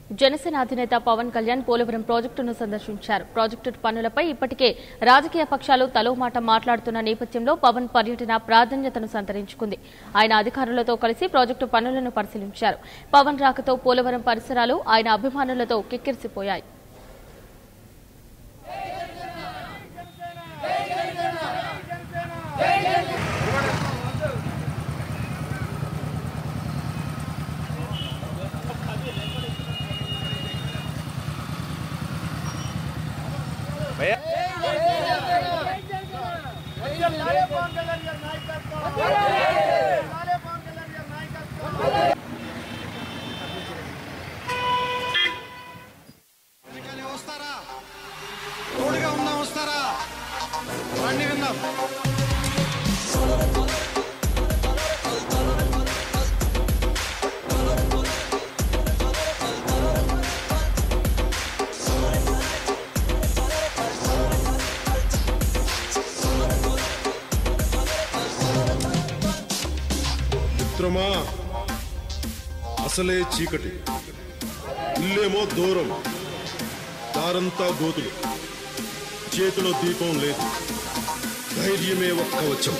జనసేన అధినేత పవన్ కళ్యాణ్ పోలవరం ప్రాజెక్టును సందర్శించారు. ప్రాజెక్టు పనులపై ఇప్పటికే రాజకీయ పక్షాలు తలో మాట మాట్లాడుతున్న నేపథ్యంలో పవన్ పర్యటన ప్రాధాన్యతను సంతరించుకుంది. ఆయన అధికారులతో కలిసి ప్రాజెక్టు పనులను పరిశీలించారు. పవన్ రాకతో పోలవరం పరిసరాలు ఆయన అభిమానులతో కిక్కిరిసిపోయాయి. అసలే చీకటి, ఇల్లేమో దూరం, దారంతా గోతులు, చేతిలో దీపం లేదు, ధైర్యమే ఒక్క వచ్చం.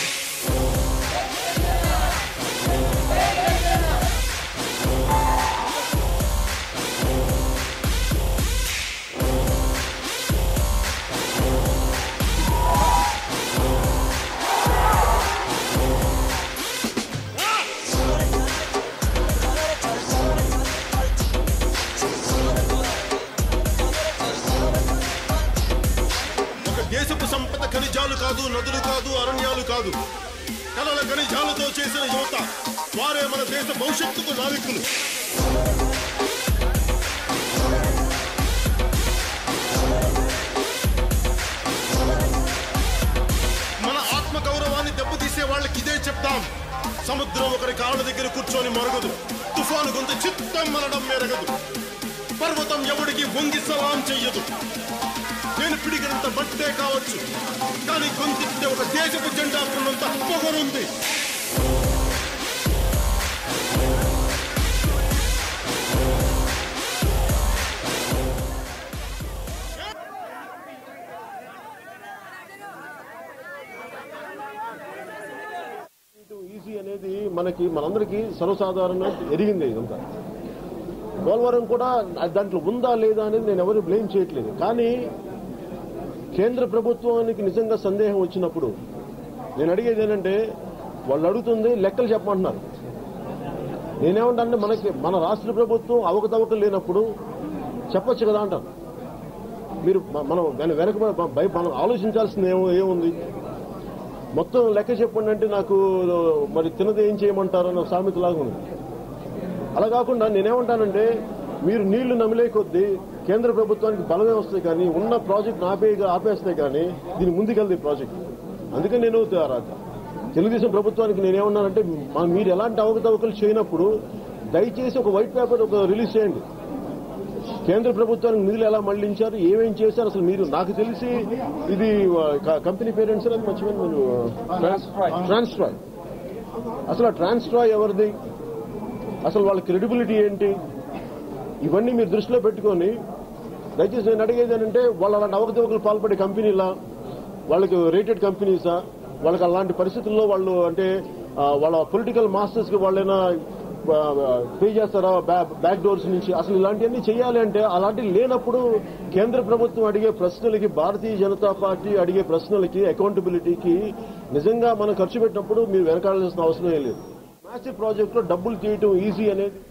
దేశపు సంపద ఖనిజాలు కాదు, నదులు కాదు, అరణ్యాలు కాదు, కలల ఖనిజాలతో చేసిన యువత, వారే మన దేశ భవిష్యత్తుకు నావికులు. మన ఆత్మ గౌరవాన్ని దెబ్బతీసే వాళ్ళకి ఇదే చెప్తాం. సముద్రం ఒకరి కాళ్ళ దగ్గర కూర్చొని మరగదు, తుఫాను గొంతు చిత్తం మనడం మెరగదు, పర్వతం ఎవడికి వంగి సలాం చెయ్యదు. నేను పిడిగినంత బట్టే కావచ్చు, కానీ గొంతిస్తే ఒక దేశపు జెండా ఉన్నంత పొగరుంది. ఈజీ అనేది మనందరికీ సర్వసాధారణంగా ఎరిగింది. ఇదంతా పోలవరం కూడా దాంట్లో ఉందా లేదా అనేది నేను ఎవరు బ్లేమ్ చేయట్లేదు. కానీ కేంద్ర ప్రభుత్వానికి నిజంగా సందేహం వచ్చినప్పుడు నేను అడిగేది ఏంటంటే, వాళ్ళు అడుగుతుంది లెక్కలు చెప్పమంటున్నారు. నేనేమంటానంటే, మన రాష్ట్ర ప్రభుత్వం అవకతవకలు లేనప్పుడు చెప్పొచ్చు కదా అంటాను. మీరు మనం వెనక మనం ఆలోచించాల్సింది ఏముంది? మొత్తం లెక్క చెప్పండి అంటే నాకు మరి తినది ఏం చేయమంటారు అన్న సామెతలాగా ఉంది. అలా కాకుండా నేనేమంటానంటే, మీరు నీళ్లు నమిలే కొద్దీ కేంద్ర ప్రభుత్వానికి బలమే వస్తాయి, కానీ ఉన్న ప్రాజెక్ట్ ఆపేస్తే కానీ దీని ముందుకెళ్తే ప్రాజెక్ట్. అందుకని నేను తెలుగుదేశం ప్రభుత్వానికి నేనేమన్నానంటే, మీరు ఎలాంటి అవకతవకలు చేయనప్పుడు దయచేసి ఒక వైట్ పేపర్ రిలీజ్ చేయండి. కేంద్ర ప్రభుత్వానికి నిధులు ఎలా మళ్లించారు, ఏమేం చేశారు, అసలు మీరు నాకు తెలిసి ఇది కంపెనీ పేరెంట్స్ అది మర్చిపోయింది, ట్రాన్స్ట్రాయ్. అసలు ఆ ట్రాన్స్ట్రాయ్ ఎవరిది, అసలు వాళ్ళ క్రెడిబిలిటీ ఏంటి, ఇవన్నీ మీరు దృష్టిలో పెట్టుకొని దయచేసి నేను అడిగేది ఏంటంటే, వాళ్ళు అలాంటి అవకతవకలు పాల్పడే కంపెనీలా, వాళ్ళకి రేటెడ్ కంపెనీసా, వాళ్ళకి అలాంటి పరిస్థితుల్లో వాళ్ళు అంటే వాళ్ళ పొలిటికల్ మాస్టర్స్ కి వాళ్ళైనా పే చేస్తారా బ్యాక్ డోర్స్ నుంచి? అసలు ఇలాంటివన్నీ చేయాలి అంటే అలాంటివి లేనప్పుడు కేంద్ర ప్రభుత్వం అడిగే ప్రశ్నలకి, భారతీయ జనతా పార్టీ అడిగే ప్రశ్నలకి, అకౌంటబిలిటీకి నిజంగా మనం ఖర్చు పెట్టినప్పుడు మీరు వెనకాడాల్సిన అవసరం లేదు. మ్యాసివ్ ప్రాజెక్టులో డబ్బులు తీయటం ఈజీ అనేది